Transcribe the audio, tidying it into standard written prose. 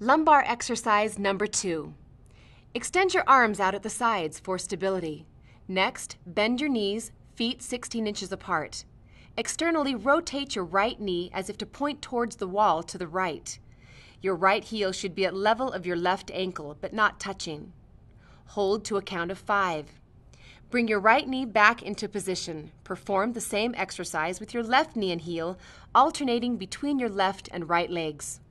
Lumbar exercise number 2. Extend your arms out at the sides for stability. Next, bend your knees, feet 16 inches apart. Externally rotate your right knee as if to point towards the wall to the right. Your right heel should be at level of your left ankle, but not touching. Hold to a count of 5. Bring your right knee back into position. Perform the same exercise with your left knee and heel, alternating between your left and right legs.